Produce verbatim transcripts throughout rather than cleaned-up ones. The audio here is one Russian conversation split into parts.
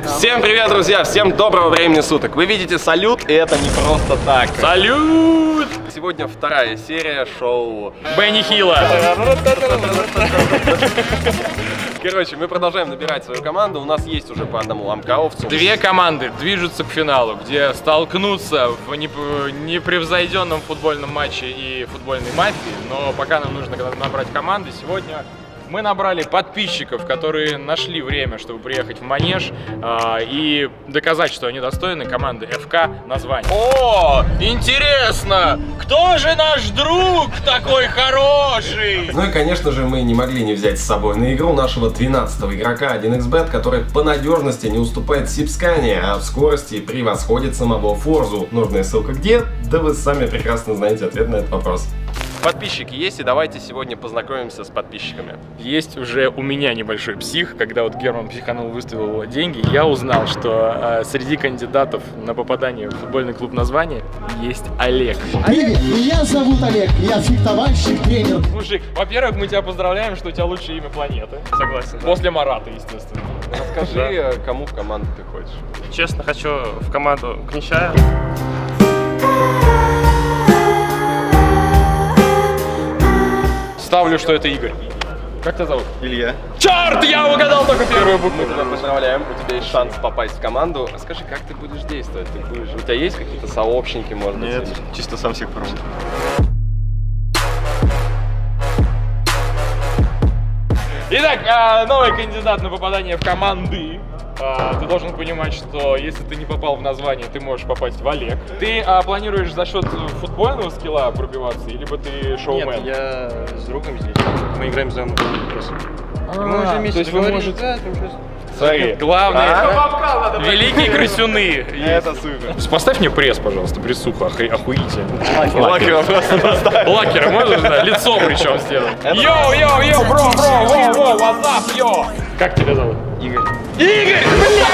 Всем привет, друзья! Всем доброго времени суток! Вы видите салют, и это не просто так. Салют! Сегодня вторая серия шоу Бенни Хилла. Короче, мы продолжаем набирать свою команду. У нас есть уже по одному ламкаовцу. Две команды движутся к финалу, где столкнутся в непревзойденном футбольном матче и футбольной мафии. Но пока нам нужно набрать команды. Сегодня мы набрали подписчиков, которые нашли время, чтобы приехать в Манеж э, и доказать, что они достойны команды эф ка названия. О, интересно, кто же наш друг такой хороший? Ну и, конечно же, мы не могли не взять с собой на игру нашего двенадцатого игрока один икс бет, который по надежности не уступает Сипскане, а в скорости превосходит самого Форзу. Нужная ссылка где? Да вы сами прекрасно знаете ответ на этот вопрос. Подписчики есть, и давайте сегодня познакомимся с подписчиками. Есть уже у меня небольшой псих, когда вот Герман Психанул выставил деньги, я узнал, что э, среди кандидатов на попадание в футбольный клуб названия есть Олег. Привет, меня зовут Олег, я фехтовальщик, тренер. Мужик, во-первых, мы тебя поздравляем, что у тебя лучшее имя планеты. Согласен. Да. После Марата, естественно. Расскажи, да, кому в команду ты хочешь? Честно, хочу в команду Книщая. Ставлю, что это Игорь. Как тебя зовут? Илья. Черт, я угадал только первую букву. Мы тебя поздравляем, у тебя есть шанс попасть в команду. Расскажи, как ты будешь действовать? Ты будешь... У тебя есть какие-то сообщники, может быть? Нет, чисто сам всех пробую. Итак, новый кандидат на попадание в команды. Ты должен понимать, что если ты не попал в название, ты можешь попасть в Олег. Ты а, планируешь за счет футбольного скилла пробиваться, либо ты шоумен? Нет, я с другом здесь. Мы играем за мной. А, мы уже вместе то есть вы договорились, можете... да, там сейчас... Смотри, главное, а? великие крысюны. Это супер. Поставь мне пресс, пожалуйста, прессуху, оху... охуительно. Лакера просто поставь. Лакера можешь, да? Лицо причем сделать. Йоу, йоу, йоу, бро, бро, воу, воу, what's up, йоу. Как тебя зовут? Игорь. Игорь!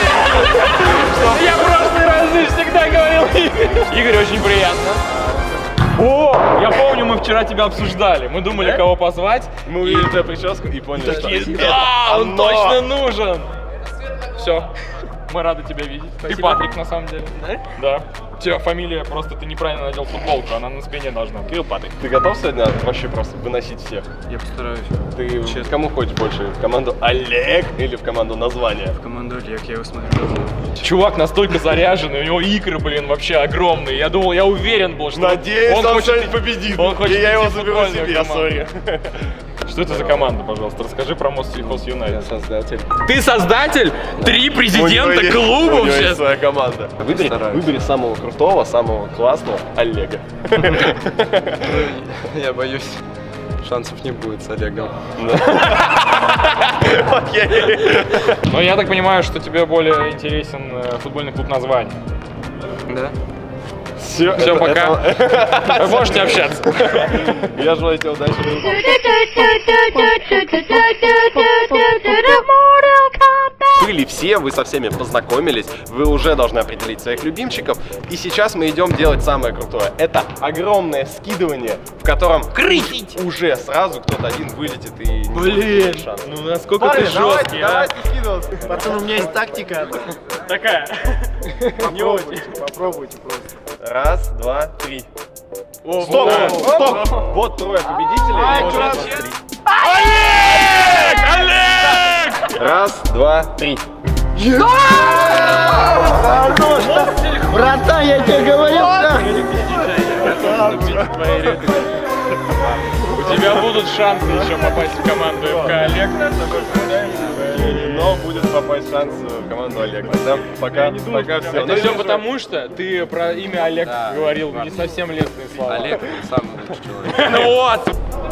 Я в прошлый раз всегда говорил Игорь. Игорь, очень приятно. О, я помню, мы вчера тебя обсуждали. Мы думали, кого позвать. Мы увидели твою прическу и поняли, что да, он точно нужен. Все. Мы рады тебя видеть. Спасибо. И Патрик, на самом деле. Да? Да. У тебя фамилия, просто ты неправильно надел футболку, она на спине должна быть. Кирилл Патрик, ты готов сегодня вообще просто выносить всех? Я постараюсь. Ты честно кому хочешь больше? В команду Олег или в команду названия? В команду Олег, я его смотрю. Чувак настолько заряженный, у него икры, блин, вообще огромные. Я думал, я уверен был, что Надеюсь, он, он хочет хочет победить. Он хочет и я его идти в заберу футбольную себе, команду. сори. Что это за команда, пожалуйста? Расскажи про Моссельхоз Юнайтед. Я создатель. Ты создатель? Три президента У клубов него есть сейчас. своя команда. Выбери, выбери самого крутого, самого классного Олега. Я боюсь, шансов не будет с Олегом. Но я так понимаю, что тебе более интересен футбольный клуб названия. Да. Все, Все, это, пока. это... Вы можете общаться. Я желаю тебе удачи. Были все, вы со всеми познакомились, вы уже должны определить своих любимчиков. И сейчас мы идем делать самое крутое. Это огромное скидывание, в котором крыть уже сразу кто-то один вылетит и не будет шанс. Ну насколько Парни, ты давайте, жесткий, а? давайте скидываться. Пацан, у меня есть тактика. Такая. Попробуйте, попробуйте просто. Раз, два, три. О, Стоп, да. стоп! Вот трое победителей. Ай, Вот класс. раз, три. Олег! Олег! Раз, два, три. Братан, я тебе говорил, да? У тебя будут шансы еще попасть в команду эф ка Олег. Но будет попасть шанс в команду Олега. Да, пока, пока все. Это все потому, что ты про имя Олег говорил не совсем лестные слова. Олег самый лучший человек. Ну вот!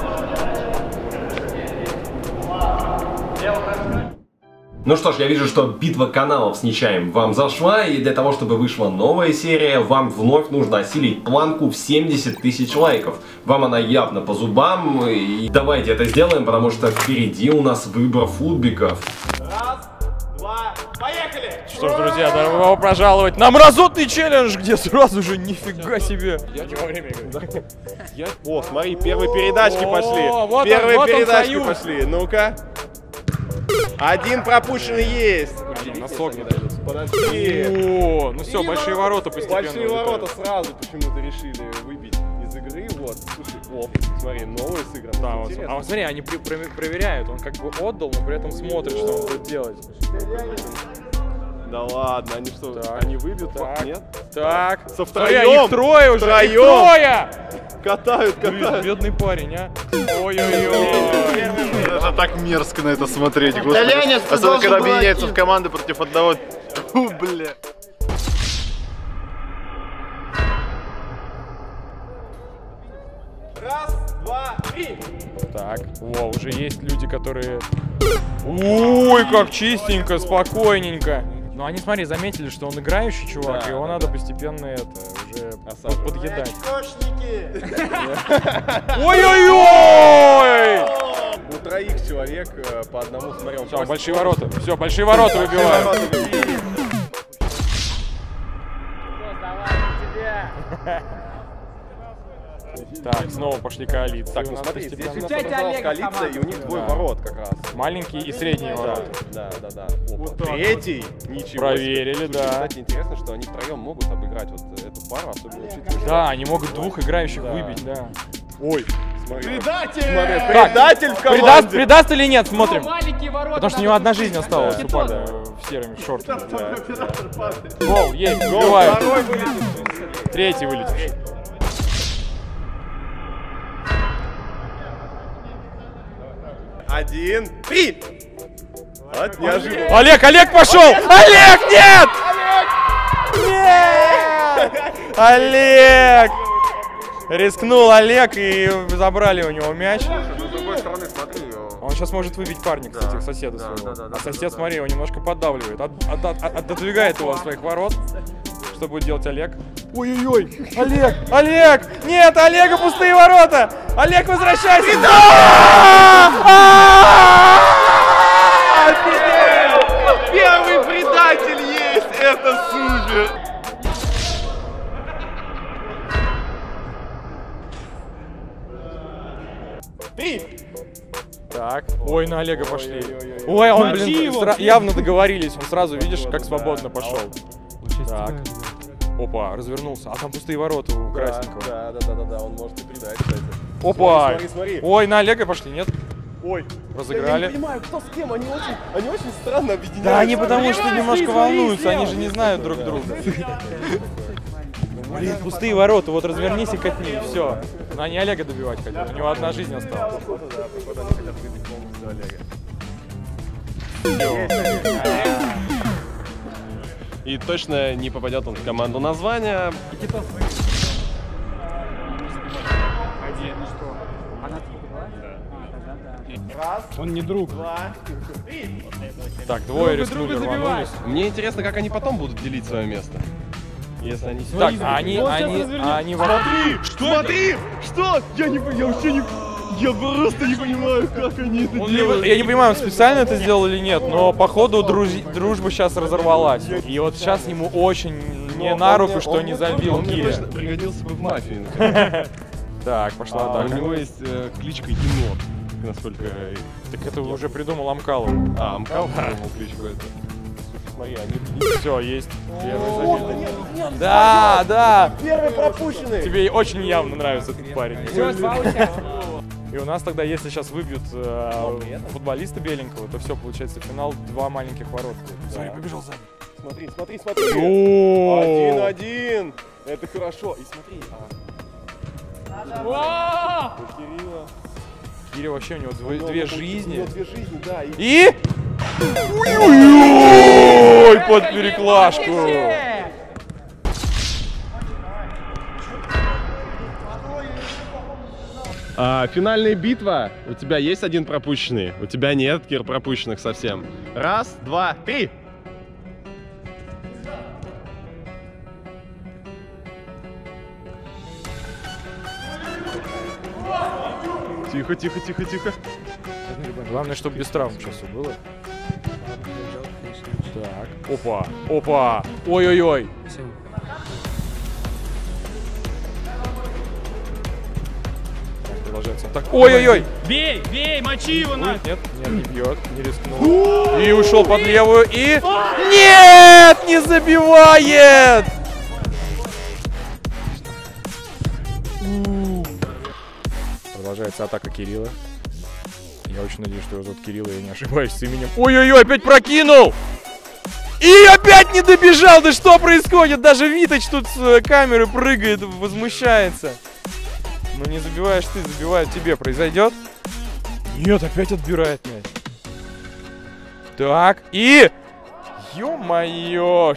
Ну что ж, я вижу, что битва каналов с Нечаем вам зашла, и для того, чтобы вышла новая серия, вам вновь нужно осилить планку в семьдесят тысяч лайков. Вам она явно по зубам, и давайте это сделаем, потому что впереди у нас выбор футбиков. Раз, два, поехали! Что ж, друзья, добро пожаловать на мразотный челлендж, где сразу же нифига себе. Я не во время игры. Я... О, смотри, первые передачки О, пошли. вот он, Первые вот он, передачки союз. пошли. Ну-ка. Один пропущенный есть. Носок не Подожди. О, ну все, большие ворота постепенно. Большие улетают. ворота сразу почему-то решили выбить из игры. Вот, слушай, оп, смотри, новые сыграны. Да, вот. Интересно. А вот смотри, они при- при- проверяют, он как бы отдал, но при этом смотрит, что он будет делать. Да ладно, они что, Так. они выбьют? Так. Нет? Так, Со смотри, а втроем. их трое уже, их Втроем. трое! Катают, Блин, катают. бедный парень, а. Ой-ой-ой. Это так мерзко на это смотреть, господи. Итальянец, ты Особенно, должен когда был объединяются один. в команды против одного. Фу, бля. Раз, два, три. Так, во, уже есть люди, которые... Ой, как чистенько, спокойненько. Но они, смотри, заметили, что он играющий чувак, Да, его да, надо постепенно это уже Осаживать. под- подъедать. Кошники! Ой-ой-ой! У троих человек э, по одному, смотри, он Все, просит большие помощи. ворота. Все, большие ворота выбивают. Ворота выбили. Так, снова пошли коалиции. Так, У ну нас смотри, здесь у постепенно. нас образовалась коалиция, и у них двое Да. ворот как раз. Маленькие и средние ворота. Да, да, да. Опа, третий. Ничего Проверили, себе. Слушай, да. Кстати, интересно, что они втроем могут обыграть вот эту пару, особенно учитывая, что... Да, они могут двух играющих Да. выбить, да. Ой, смотри. Предатель! Смотри, Так, предатель в команде. Предаст, предаст или нет, смотрим. Маленькие ворота. Потому что у него одна жизнь осталась у парня в серыми шортами. Гол, есть, Гол, убивают. второй вылетел. Третий вылетевший. Один, три. Вот неожиданно. Олег, Олег пошел! Олег, нет! Нет! Олег! Рискнул Олег и забрали у него мяч. С другой стороны, смотри. Он сейчас может выбить парня, кстати, соседа своего. А сосед, смотри, его немножко поддавливает. От- от- от- от- Отодвигает его от своих ворот. Что будет делать Олег? Ой-ой-ой! Олег! Олег! Нет, Олега пустые ворота! Олег, возвращайся! Первый предатель есть, это супер. Три. Так, ой, на Олега пошли. Ой, он, блин, стра- явно договорились. Он сразу, видишь, как свободно пошел. Так. Опа, развернулся. А там пустые ворота у красненького. Да, да, да, да, да, он может и предать, кстати. Опа! Смотри, смотри, смотри. Ой, на Олега пошли, нет? Ой, Разыграли. Я не понимаю, кто с кем, они очень, они очень странно объединяются. Да, они потому что немножко волнуются, они же не знают друг друга. Блин, пустые ворота, вот развернись и катни, и все. Но они Олега добивать хотят, у него одна жизнь осталась. И точно не попадет он в команду названия. Он не друг. Так, двое рискнули, рванулись. Мне интересно, как они потом будут делить свое место. Если они... Так, а они, они, а они... во- Смотри! Что? Я не я вообще не... Я просто не понимаю, как они это Он либо- я не понимаю, он специально это сделал или нет, но походу друж- дружба сейчас разорвалась. И вот сейчас ему очень не на руку, что не забил Он мне Кири. точно пригодился бы в мафии. например. Так, пошла А, у атака. него есть э, кличка Енот, насколько... Так это уже придумал Амкалов. А, Амкал придумал кличку эту. Смотри, они... Все, есть. Первый забил. Да, да. Первый пропущенный! Тебе очень явно нравится этот парень. И у нас тогда, если сейчас выбьют э, футболиста беленького, то все, получается финал, два маленьких ворот. Смотри, побежал сзади. Смотри, смотри, смотри! О! Один-один! Это хорошо. И смотри, а... У Кирилла... Кири вообще у него две, у него- две у жизни. него две жизни, да. И... И... Ой, под переклашку. А, финальная битва. У тебя есть один пропущенный? У тебя нет, Кир, пропущенных совсем. Раз, два, три. Тихо, тихо, тихо, тихо. Главное, чтобы без травм сейчас все было. Так, опа, опа, ой-ой-ой. Так, Продолжается атака. Ой-ой-ой! Бей, бей, мочи его на! Нет, нет, не бьет, не рискнул. И ушел под левую, и... Нет, не забивает! Продолжается атака Кирилла. Я очень надеюсь, что его зовут Кирилл, я не ошибаюсь с именем. Ой-ой-ой, опять прокинул! И опять не добежал! Да что происходит? Даже Виточ тут с камеры прыгает, возмущается. Ну не забиваешь ты, забивают тебе. Произойдет? Нет, опять отбирает мяч. Так, и... Ё-моё!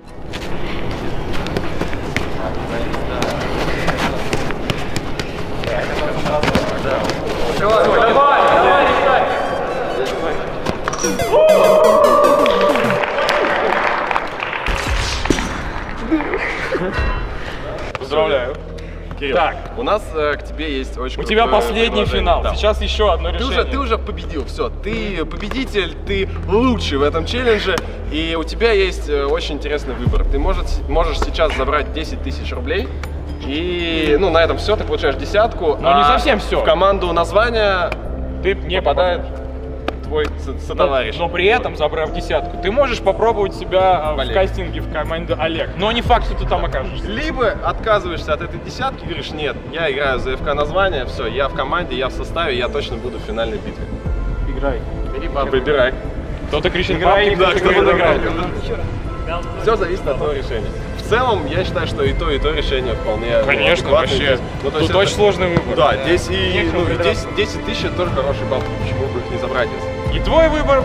Поздравляю. Кирилл, Так. у нас э, к тебе есть очень У тебя последний финал. Да. Сейчас еще одно Ты решение. уже, ты уже победил, все, ты победитель, ты лучший в этом челлендже, и у тебя есть э, очень интересный выбор. Ты можешь, можешь сейчас забрать десять тысяч рублей, и ну, на этом все, ты получаешь десятку. Но не совсем все. В команду названия Ты не попадает твой со- сотоварищ. Но, но при этом, забрав десятку, ты можешь попробовать себя в Олег. кастинге в команду Олег. Но не факт, что ты там окажешься. Либо отказываешься от этой десятки, говоришь, нет, я играю за ФК название, все, я в команде, я в составе, я точно буду в финальной битве. Играй. Либо выбирай. Кто-то кричит Играй, «папа», да, кто-то кто-то играет. Все зависит от твоего решения. В целом, я считаю, что и то, и то решение вполне Конечно, адекватное. вообще. Здесь, ну, то Тут есть очень это- сложный выбор. Да, здесь и Нечего ну, и придраться. десять, десять тысяч это тоже хороший балл. Почему бы их не забрать? Если... И твой выбор.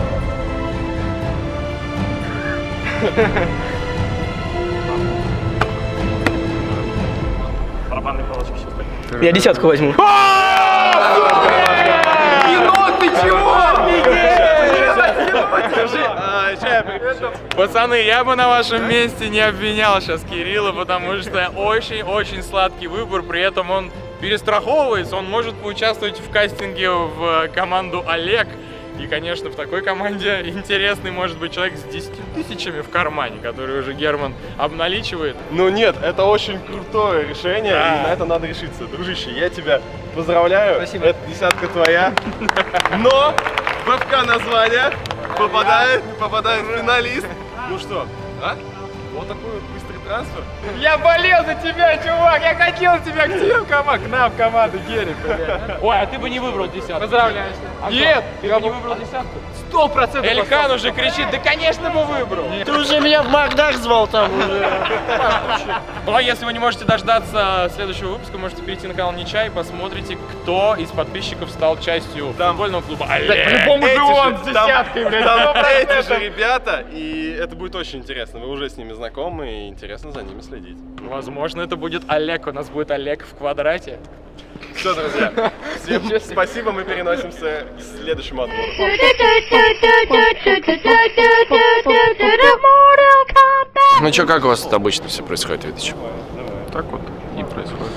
Барабанные палочки сейчас. Я десятку возьму. Пацаны, я бы на вашем месте не обвинял сейчас Кирилла, потому что очень-очень сладкий выбор, при этом он перестраховывается, он может поучаствовать в кастинге в команду Олег. И, конечно, в такой команде интересный может быть человек с десятью тысячами в кармане, который уже Герман обналичивает. Ну нет, это очень крутое решение, Да. и на это надо решиться. Дружище, я тебя поздравляю. Спасибо. Эта десятка твоя. Но в ФК название попадает, попадает финалист. Ну что, а? Вот такой вот быстрый трансфер. Я болел за тебя, чувак! Я хотел тебя к тебе в команду, к нам в команду, Герик, блядь. Ой, а ты бы не выбрал десятку. Поздравляю. Нет, ты бы не выбрал десятку. Сто процентов. Эльхан уже кричит, да конечно бы выбрал. Ты уже меня в Макдак звал там уже. Ну а если вы не можете дождаться следующего выпуска, можете перейти на канал Нечай и посмотрите, кто из подписчиков стал частью футбольного клуба Олег. По-любому Эти же он же- с там- десяткой, блядь. Там эти же ребята, и это будет очень интересно. Вы уже с ними знакомы, и интересно за ними следить. Возможно, это будет Олег. У нас будет Олег в квадрате. Все, друзья, всем спасибо, мы переносимся к следующему отбору. Ну чё, как у вас тут обычно все происходит, Витыч? Так вот и происходит.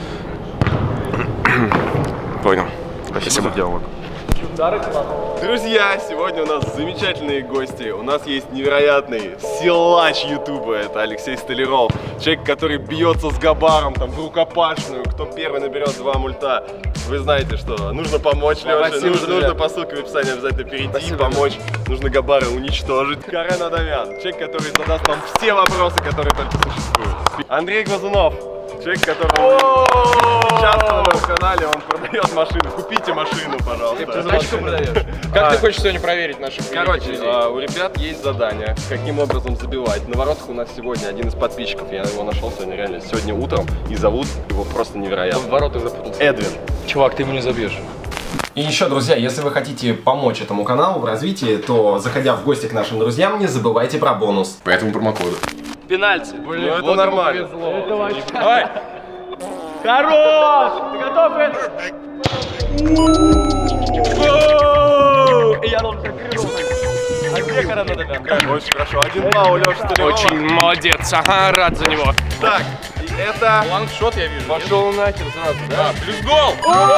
Понял. Спасибо. Диалог. Друзья, сегодня у нас замечательные гости. У нас есть невероятный силач Ютуба. Это Алексей Столяров. Человек, который бьется с Габаром там в рукопашную. Кто первый наберет два мульта. Вы знаете, что нужно помочь Леше. Нужно, нужно по ссылке в описании обязательно перейти, Спасибо. помочь. Нужно Габара уничтожить. Карен Адамян. Человек, который задаст нам все вопросы, которые только существуют. Андрей Глазунов. Человек, который часто на моем канале, он продает машины. Купите машину, пожалуйста. Тачку продаешь? Как А, ты хочешь сегодня проверить наших Короче, людей? а, у ребят есть задание, каким образом забивать. На воротах у нас сегодня один из подписчиков, я его нашел сегодня реально, сегодня утром, и зовут его просто невероятно. В воротах запутался. Эдвин. Чувак, ты ему не забьешь. И еще, друзья, если вы хотите помочь этому каналу в развитии, то, заходя в гости к нашим друзьям, не забывайте про бонус. По этому промокоду. Пенальти. Ну это нормально. Давай. Хорош! Ты готов, Эд? Я должен крыло. А где Карен Адамян? Очень хорошо. Один балл у Леши Столярова. Очень молодец, ага, рад за него. Так, и это... Лангшот я вижу. Пошел нахер сразу, да? Да, плюс гол!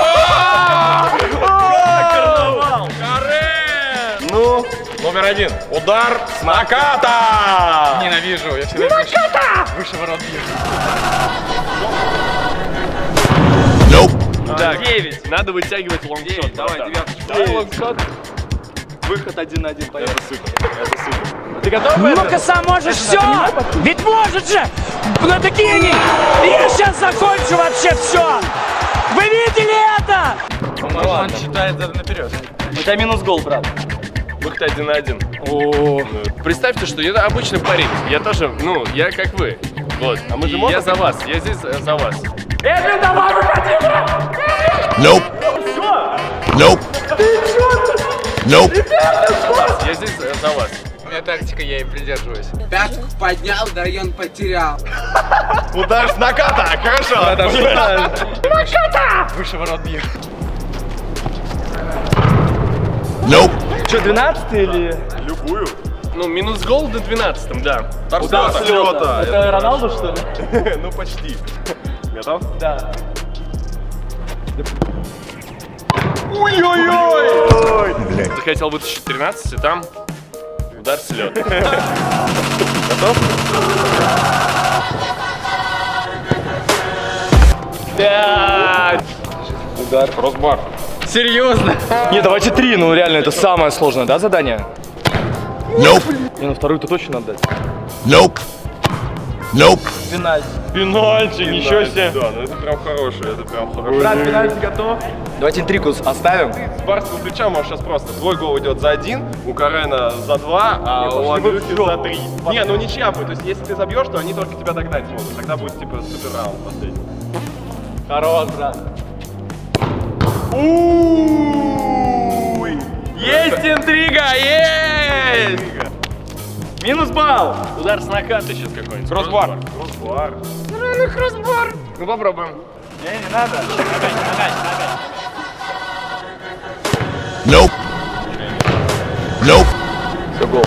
Карнавал! Карен! Ну, Номер один. Удар с наката! Ненавижу, я всегда наката! Выше ворот бью. Так, девять. надо вытягивать лонгшот. Давай, братан. девяточку. Давай лонгшот. Выход один на один, поехали. Это супер, это супер. Ты готов? Ну-ка сам можешь все! Ведь может же! Ну такие они! Я сейчас закончу вообще все! Вы видели это? Он считает наперед. У тебя минус гол, брат. Выход один на один. О, представьте, что я обычный парень. Я тоже, ну, я как вы. Вот. А мы же можем? Я за вас. Я здесь э, за вас. Эдвин, давай выходи, брат! Nope. Nope. Nope. Я здесь э, за вас. У меня тактика, я и придерживаюсь. Пятку поднял, район потерял. Удар с наката, хорошо. Наката! Выше ворот бьет. Nope. Что, двенадцатый или? Любую. Ну, минус гол до двенадцатом, да. Удар с лёта. Это Роналду, что ли? Ну почти. Готов? Да. Ой-ой-ой! Ты хотел вытащить тринадцать, и там удар с лёта. Готов? Да. Удар. Кроссбар. Серьезно? Не, давайте три, ну реально, это самое сложное, да, задание? Nope. Не, ну вторую-то точно надо дать. Nope. Nope. Пенальти. Пенальти, ничего себе. Да, ну это прям хорошее, это прям хорошее. Брат, пенальти готов? Давайте интригу оставим. С барского плеча можешь сейчас просто. Твой гол идет за один, у Карена за два, а у Андрюхи за три. Не, ну ничья будет. То есть если ты забьешь, то они только тебя догнать смогут. Тогда будет типа супер раунд последний. Хорош, брат. Уй! Есть интрига, есть! Минус балл. Удар с наката сейчас какой-нибудь. Кроссбар. Кроссбар. Кроссбар. Ну попробуем. Не, не надо. Nope. Nope. Все, гол.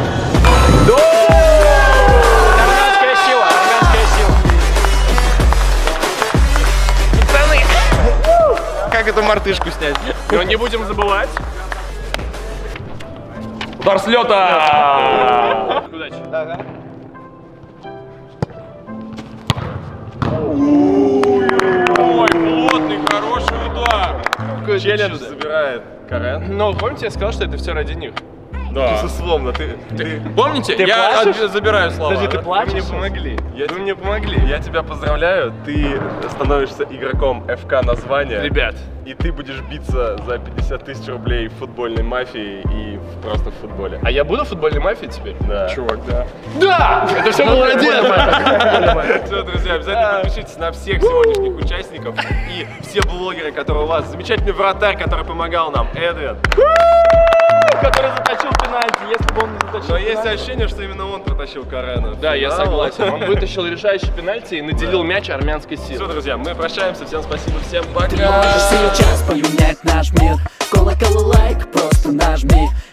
Армянская сила, армянская сила. Пацаны! Как эту мартышку снять? Но не будем забывать. Удар с лёта! Удачи. Ага. Ой, плотный, хороший удар. Челлендж забирает Карен. Ну, помните, я сказал, что это все ради них? Да. Безусловно, ты... ты... Помните? Ты я плачешь? от- забираю слова. Подожди, ты да? плачешь? Вы мне помогли. Я, Вы мне помогли. Я тебя поздравляю. Ты становишься игроком эф ка названия. Ребят, И ты будешь биться за пятьдесят тысяч рублей в футбольной мафии и в- просто в футболе. а я буду в футбольной мафии теперь? Да. Чувак, да. Да! Это все было ради этого. Все, друзья, обязательно подпишитесь на всех сегодняшних участников и все блогеры, которые у вас. Замечательный вратарь, который помогал нам, Эдвин. Который заточил пенальти, если бы он не заточил Но есть пенальти. ощущение, что именно он протащил Карена. Да, я согласен. Он вытащил решающий пенальти и наделил мяч армянской Все, силой. друзья, мы прощаемся. Всем спасибо, всем пока. Ты можешь сейчас поменять наш мир. Колокол и лайк просто нажми.